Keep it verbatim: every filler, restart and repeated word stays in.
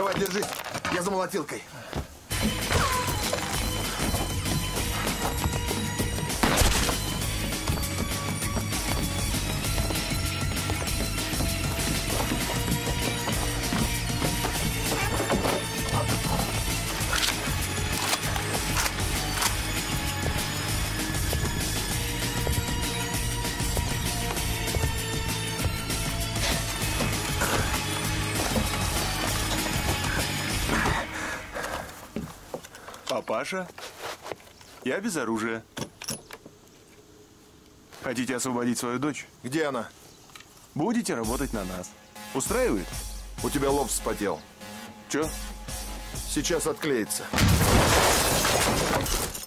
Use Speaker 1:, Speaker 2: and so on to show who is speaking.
Speaker 1: Давай, держись. Я за молотилкой.
Speaker 2: Папаша, я без оружия. Хотите освободить свою дочь?
Speaker 1: Где она?
Speaker 2: Будете работать на нас. Устраивает?
Speaker 1: У тебя лоб вспотел.
Speaker 2: Чё?
Speaker 1: Сейчас отклеится.